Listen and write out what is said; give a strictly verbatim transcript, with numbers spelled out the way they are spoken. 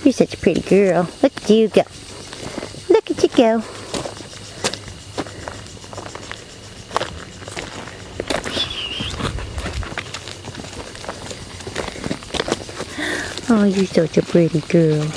You're such a pretty girl. Look at you go. Look at you go. Oh, you're such a pretty girl.